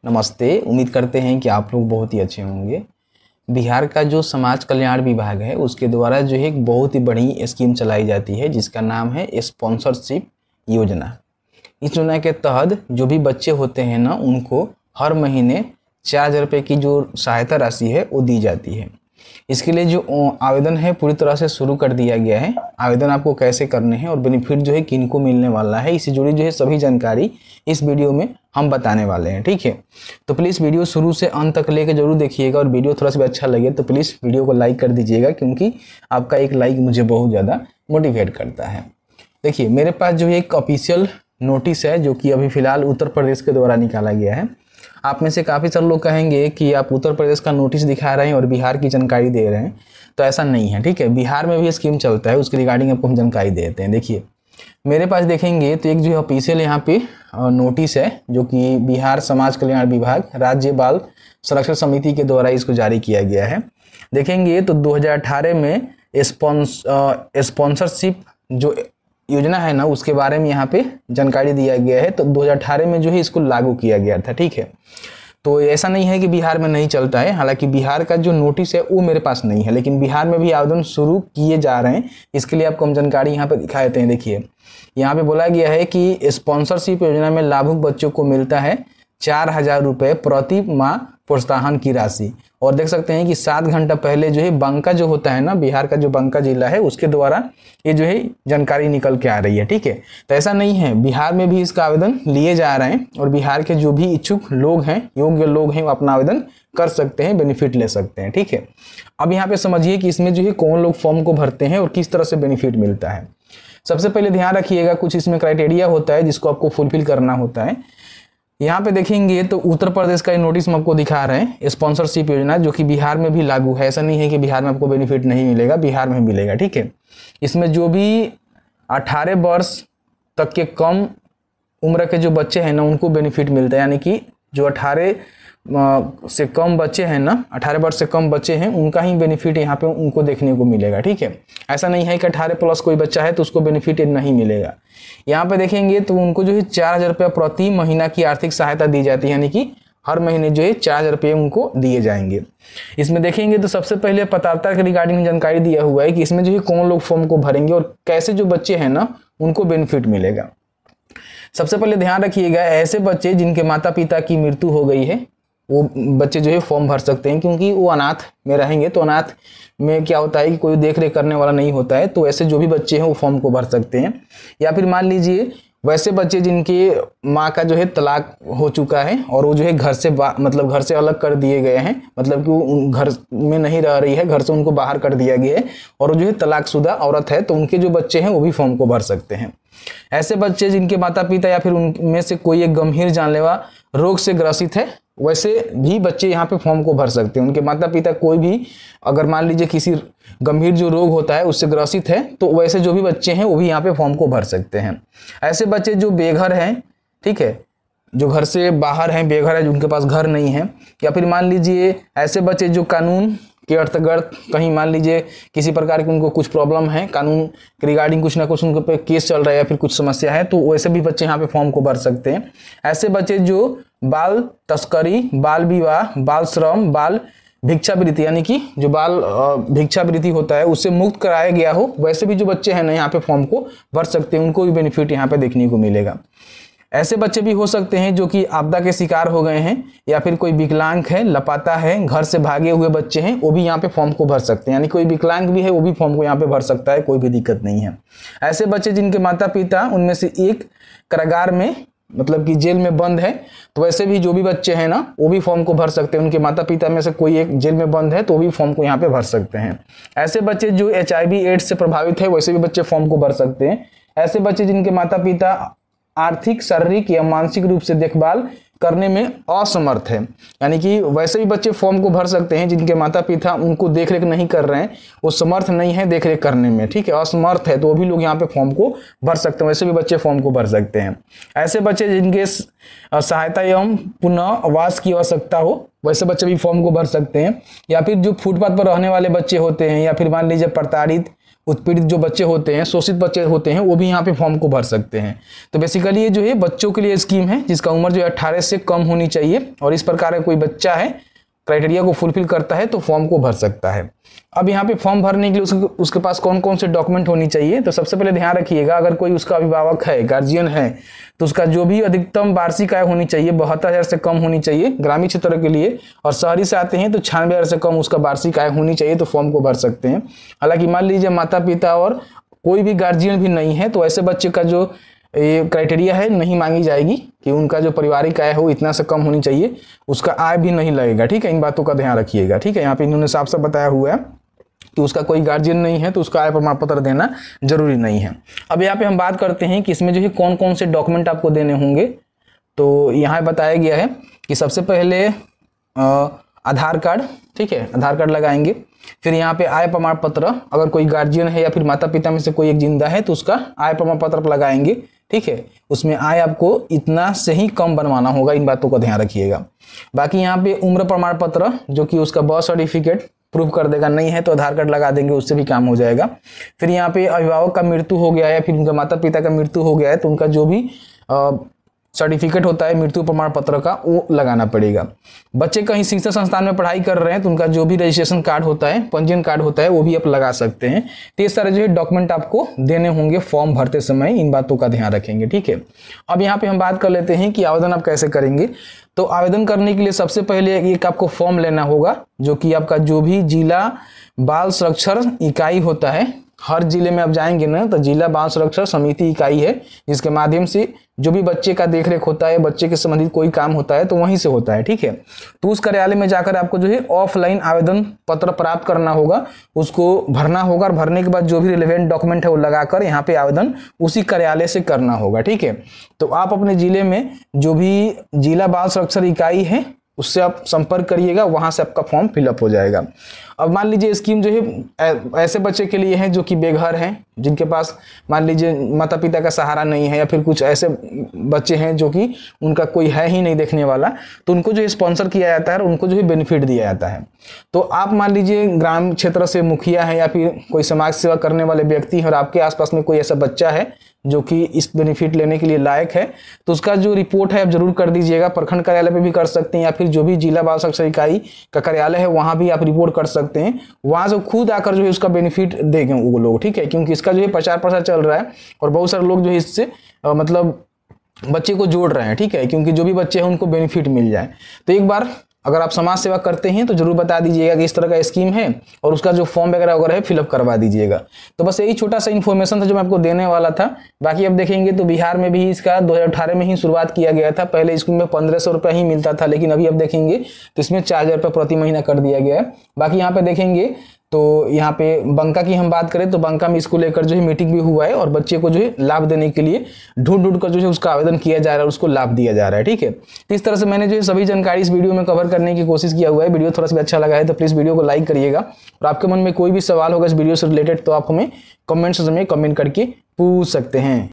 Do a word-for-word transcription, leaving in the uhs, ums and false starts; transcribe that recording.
नमस्ते। उम्मीद करते हैं कि आप लोग बहुत ही अच्छे होंगे। बिहार का जो समाज कल्याण विभाग है उसके द्वारा जो है एक बहुत ही बड़ी स्कीम चलाई जाती है जिसका नाम है स्पॉन्सरशिप योजना। इस योजना के तहत जो भी बच्चे होते हैं ना उनको हर महीने चार हज़ार रुपये की जो सहायता राशि है वो दी जाती है। इसके लिए जो आवेदन है पूरी तरह से शुरू कर दिया गया है। आवेदन आपको कैसे करने हैं और बेनिफिट जो है किनको मिलने वाला है, इससे जुड़ी जो है सभी जानकारी इस वीडियो में हम बताने वाले हैं। ठीक है, तो प्लीज़ वीडियो शुरू से अंत तक लेकर जरूर देखिएगा और वीडियो थोड़ा सा भी अच्छा लगे तो प्लीज़ वीडियो को लाइक कर दीजिएगा, क्योंकि आपका एक लाइक मुझे बहुत ज़्यादा मोटिवेट करता है। देखिए, मेरे पास जो है एक ऑफिशियल नोटिस है जो कि अभी फ़िलहाल उत्तर प्रदेश के द्वारा निकाला गया है। आप में से काफ़ी सारे लोग कहेंगे कि आप उत्तर प्रदेश का नोटिस दिखा रहे हैं और बिहार की जानकारी दे रहे हैं, तो ऐसा नहीं है। ठीक है, बिहार में भी स्कीम चलता है, उसके रिगार्डिंग आपको हम जानकारी देते हैं। देखिए, मेरे पास देखेंगे तो एक जो ऑफिशियल यहाँ पे नोटिस है जो कि बिहार समाज कल्याण विभाग राज्य बाल संरक्षण समिति के द्वारा इसको जारी किया गया है। देखेंगे तो दो हज़ार अठारह में स्पॉन्सरशिप जो योजना है ना उसके बारे में यहाँ पे जानकारी दिया गया है। तो दो हज़ार अठारह में जो है इसको लागू किया गया था। ठीक है, तो ऐसा नहीं है कि बिहार में नहीं चलता है। हालांकि बिहार का जो नोटिस है वो मेरे पास नहीं है, लेकिन बिहार में भी आवेदन शुरू किए जा रहे हैं। इसके लिए आपको हम जानकारी यहाँ पे दिखा देते हैं। देखिए, यहाँ पे बोला गया है कि स्पॉन्सरशिप योजना में लाभुक बच्चों को मिलता है चार हजार रुपये प्रति माह प्रोत्साहन की राशि। और देख सकते हैं कि सात घंटा पहले जो है बांका जो होता है ना, बिहार का जो बांका जिला है उसके द्वारा ये जो है जानकारी निकल के आ रही है। ठीक है, तो ऐसा नहीं है, बिहार में भी इसका आवेदन लिए जा रहे हैं और बिहार के जो भी इच्छुक लोग हैं, योग्य लोग हैं, वो अपना आवेदन कर सकते हैं, बेनिफिट ले सकते हैं। ठीक है, अब यहाँ पे समझिए कि इसमें जो है कौन लोग फॉर्म को भरते हैं और किस तरह से बेनिफिट मिलता है। सबसे पहले ध्यान रखिएगा, कुछ इसमें क्राइटेरिया होता है जिसको आपको फुलफिल करना होता है। यहाँ पे देखेंगे तो उत्तर प्रदेश का नोटिस हम आपको दिखा रहे हैं, स्पॉन्सरशिप योजना जो कि बिहार में भी लागू है। ऐसा नहीं है कि बिहार में आपको बेनिफिट नहीं मिलेगा, बिहार में मिलेगा। ठीक है, इसमें जो भी अठारह वर्ष तक के कम उम्र के जो बच्चे हैं ना उनको बेनिफिट मिलता है। यानी कि जो अठारह से कम बच्चे हैं ना, अठारह वर्ष से कम बच्चे हैं, उनका ही बेनिफिट यहाँ पे उनको देखने को मिलेगा। ठीक है, ऐसा नहीं है कि अठारह प्लस कोई बच्चा है तो उसको बेनिफिट नहीं मिलेगा। यहाँ पे देखेंगे तो उनको जो है चार हजार रुपया प्रति महीना की आर्थिक सहायता दी जाती है। यानी कि हर महीने जो है चार हजार रुपये उनको दिए जाएंगे। इसमें देखेंगे तो सबसे पहले पात्रता के रिगार्डिंग जानकारी दिया हुआ है कि इसमें जो है कौन लोग फॉर्म को भरेंगे और कैसे जो बच्चे हैं ना उनको बेनिफिट मिलेगा। सबसे पहले ध्यान रखिएगा, ऐसे बच्चे जिनके माता पिता की मृत्यु हो गई है वो बच्चे जो है फॉर्म भर सकते हैं, क्योंकि वो अनाथ में रहेंगे। तो अनाथ में क्या होता है कि कोई देख रेख करने वाला नहीं होता है, तो ऐसे जो भी बच्चे हैं वो फॉर्म को भर सकते हैं। या फिर मान लीजिए वैसे बच्चे जिनके माँ का जो है तलाक हो चुका है और वो जो है घर से मतलब घर से अलग कर दिए गए हैं, मतलब कि वो घर में नहीं रह रही है, घर से उनको बाहर कर दिया गया है और वो जो है तलाकशुदा औरत है, तो उनके जो बच्चे हैं वो भी फॉर्म को भर सकते हैं। ऐसे बच्चे जिनके माता पिता या फिर उनमें से कोई एक गंभीर जानलेवा रोग से ग्रसित है, वैसे भी बच्चे यहाँ पे फॉर्म को भर सकते हैं। उनके माता पिता कोई भी अगर मान लीजिए किसी गंभीर जो रोग होता है उससे ग्रसित है, तो वैसे जो भी बच्चे हैं वो भी यहाँ पे फॉर्म को भर सकते हैं। ऐसे बच्चे जो बेघर हैं, ठीक है, जो घर से बाहर हैं, बेघर है, जिनके पास घर नहीं है, या फिर मान लीजिए ऐसे बच्चे जो कानून के अंतर्गत कहीं मान लीजिए किसी प्रकार की उनको कुछ प्रॉब्लम है, कानून के रिगार्डिंग कुछ ना कुछ उनके पे केस चल रहा है या फिर कुछ समस्या है, तो वैसे भी बच्चे यहाँ पे फॉर्म को भर सकते हैं। ऐसे बच्चे जो बाल तस्करी, बाल विवाह, बाल श्रम, बाल भिक्षावृत्ति यानी कि जो बाल भिक्षावृत्ति होता है उससे मुक्त कराया गया हो, वैसे भी जो बच्चे हैं ना यहाँ पे फॉर्म को भर सकते हैं, उनको भी बेनिफिट यहाँ पे देखने को मिलेगा। ऐसे बच्चे भी हो सकते हैं जो कि आपदा के शिकार हो गए हैं या फिर कोई विकलांग है, लापता है, घर से भागे हुए बच्चे हैं, वो भी यहाँ पे फॉर्म को भर सकते हैं। यानी कोई विकलांग भी है वो भी फॉर्म को यहाँ पे भर सकता है, कोई भी दिक्कत नहीं है। ऐसे बच्चे जिनके माता पिता उनमें से एक कारागार में मतलब कि जेल में बंद है, तो वैसे भी जो भी बच्चे हैं ना वो भी फॉर्म को भर सकते हैं। उनके माता पिता में से कोई एक जेल में बंद है तो वो भी फॉर्म को यहाँ पे भर सकते हैं। ऐसे बच्चे जो एच आई वी एड्स से प्रभावित है, वैसे भी बच्चे फॉर्म को भर सकते हैं। ऐसे बच्चे जिनके माता पिता आर्थिक, शारीरिक या मानसिक रूप से देखभाल करने में असमर्थ है, यानी कि वैसे भी बच्चे फॉर्म को भर सकते हैं जिनके माता पिता उनको देखरेख नहीं कर रहे हैं, वो समर्थ नहीं है देखरेख करने में, ठीक है, असमर्थ है, तो वो भी लोग यहाँ पे फॉर्म को भर सकते हैं। वैसे भी बच्चे फॉर्म को भर सकते हैं। ऐसे बच्चे जिनके सहायता एवं पुनः आवास की आवश्यकता हो, वैसे बच्चे भी फॉर्म को भर सकते हैं। या फिर जो फुटपाथ पर रहने वाले बच्चे होते हैं या फिर मान लीजिए प्रताड़ित उत्पीड़ित जो बच्चे होते हैं, शोषित बच्चे होते हैं, वो भी यहाँ पे फॉर्म को भर सकते हैं। तो बेसिकली ये जो है बच्चों के लिए स्कीम है जिसका उम्र जो है अट्ठारह से कम होनी चाहिए, और इस प्रकार का कोई बच्चा है क्राइटेरिया को फुलफिल करता है तो फॉर्म को भर सकता है। अब यहाँ पे फॉर्म भरने के लिए उसके, उसके पास कौन कौन से डॉक्यूमेंट होनी चाहिए, तो सबसे पहले ध्यान रखिएगा, अगर कोई उसका अभिभावक है, गार्जियन है, तो उसका जो भी अधिकतम वार्षिक आय होनी चाहिए बहत्तर हजार से कम होनी चाहिए ग्रामीण क्षेत्र के लिए, और शहरी से आते हैं तो छियानवे हजार से कम उसका वार्षिक आय होनी चाहिए तो फॉर्म को भर सकते हैं। हालांकि मान लीजिए माता पिता और कोई भी गार्जियन भी नहीं है तो ऐसे बच्चे का जो ये क्राइटेरिया है नहीं मांगी जाएगी कि उनका जो पारिवारिक आय हो इतना से कम होनी चाहिए, उसका आय भी नहीं लगेगा। ठीक है, इन बातों का ध्यान रखिएगा। ठीक है, यहाँ पे इन्होंने साफ साफ बताया हुआ है कि उसका कोई गार्जियन नहीं है तो उसका आय प्रमाण पत्र देना जरूरी नहीं है। अब यहाँ पे हम बात करते हैं कि इसमें जो है कौन कौन से डॉक्यूमेंट आपको देने होंगे। तो यहाँ बताया गया है कि सबसे पहले आधार कार्ड, ठीक है, आधार कार्ड लगाएंगे। फिर यहाँ पे आय प्रमाण पत्र, अगर कोई गार्जियन है या फिर माता पिता में से कोई एक जिंदा है तो उसका आय प्रमाण पत्र लगाएंगे। ठीक है, उसमें आय आपको इतना से ही कम बनवाना होगा, इन बातों का ध्यान रखिएगा। बाकी यहाँ पे उम्र प्रमाण पत्र जो कि उसका बर्थ सर्टिफिकेट प्रूव कर देगा, नहीं है तो आधार कार्ड लगा देंगे, उससे भी काम हो जाएगा। फिर यहाँ पे अभिभावक का मृत्यु हो गया है, फिर उनका माता पिता का मृत्यु हो गया है तो उनका जो भी सर्टिफिकेट होता है मृत्यु प्रमाण पत्र का वो लगाना पड़ेगा। बच्चे कहीं शिक्षा संस्थान में पढ़ाई कर रहे हैं तो उनका जो भी रजिस्ट्रेशन कार्ड होता है, पंजीयन कार्ड होता है, वो भी आप लगा सकते हैं। तो ये सारे जो है डॉक्यूमेंट आपको देने होंगे फॉर्म भरते समय, इन बातों का ध्यान रखेंगे। ठीक है, अब यहाँ पे हम बात कर लेते हैं कि आवेदन आप कैसे करेंगे। तो आवेदन करने के लिए सबसे पहले एक आपको फॉर्म लेना होगा, जो कि आपका जो भी जिला बाल संरक्षण इकाई होता है, हर जिले में आप जाएंगे ना तो जिला बाल संरक्षण समिति इकाई है, जिसके माध्यम से जो भी बच्चे का देखरेख होता है, बच्चे के संबंधित कोई काम होता है तो वहीं से होता है। ठीक है, तो उस कार्यालय में जाकर आपको जो है ऑफलाइन आवेदन पत्र प्राप्त करना होगा, उसको भरना होगा, और भरने के बाद जो भी रिलेवेंट डॉक्यूमेंट है वो लगाकर यहाँ पे आवेदन उसी कार्यालय से करना होगा। ठीक है, तो आप अपने जिले में जो भी जिला बाल संरक्षण इकाई है उससे आप संपर्क करिएगा, वहां से आपका फॉर्म फिलअप हो जाएगा। अब मान लीजिए स्कीम जो है ऐसे बच्चे के लिए है जो कि बेघर हैं, जिनके पास मान लीजिए माता पिता का सहारा नहीं है, या फिर कुछ ऐसे बच्चे हैं जो कि उनका कोई है ही नहीं देखने वाला, तो उनको जो है स्पॉन्सर किया जाता है और उनको जो है बेनिफिट दिया जाता है। तो आप मान लीजिए ग्राम क्षेत्र से मुखिया है या फिर कोई समाज सेवा करने वाले व्यक्ति हैं और आपके आसपास में कोई ऐसा बच्चा है जो कि इस बेनिफिट लेने के लिए लायक है, तो उसका जो रिपोर्ट है आप जरूर कर दीजिएगा। प्रखंड कार्यालय पे भी कर सकते हैं या फिर जो भी जिला बाल संरक्षण इकाई का कार्यालय है वहां भी आप रिपोर्ट कर सकते हैं, वहां से खुद आकर जो है उसका बेनिफिट देंगे वो लोग। ठीक है, क्योंकि इसका जो है प्रचार प्रसार चल रहा है और बहुत सारे लोग जो है इससे मतलब बच्चे को जोड़ रहे हैं। ठीक है, क्योंकि जो भी बच्चे हैं उनको बेनिफिट मिल जाए। तो एक बार अगर आप समाज सेवा करते हैं तो जरूर बता दीजिएगा कि इस तरह का स्कीम है और उसका जो फॉर्म वगैरह वगैरह है फिलअप करवा दीजिएगा। तो बस यही छोटा सा इन्फॉर्मेशन था जो मैं आपको देने वाला था। बाकी अब देखेंगे तो बिहार में भी इसका दो हज़ार अठारह में ही शुरुआत किया गया था। पहले स्कूल में पंद्रह सौ रुपया ही मिलता था, लेकिन अभी अब देखेंगे तो इसमें चार हजार रुपये प्रति महीना कर दिया गया है। बाकी यहाँ पे देखेंगे तो यहाँ पे बंका की हम बात करें तो बंका में इसको लेकर जो है मीटिंग भी हुआ है और बच्चे को जो है लाभ देने के लिए ढूंढ ढूंढ कर जो है उसका आवेदन किया जा रहा है और उसको लाभ दिया जा रहा है। ठीक है, तो इस तरह से मैंने जो है सभी जानकारी इस वीडियो में कवर करने की कोशिश किया हुआ है। वीडियो थोड़ा सा भी अच्छा लगा है तो प्लीज वीडियो को लाइक करिएगा, और आपके मन में कोई भी सवाल होगा इस वीडियो से रिलेटेड तो आप हमें कमेंट्स में कमेंट करके पूछ सकते हैं।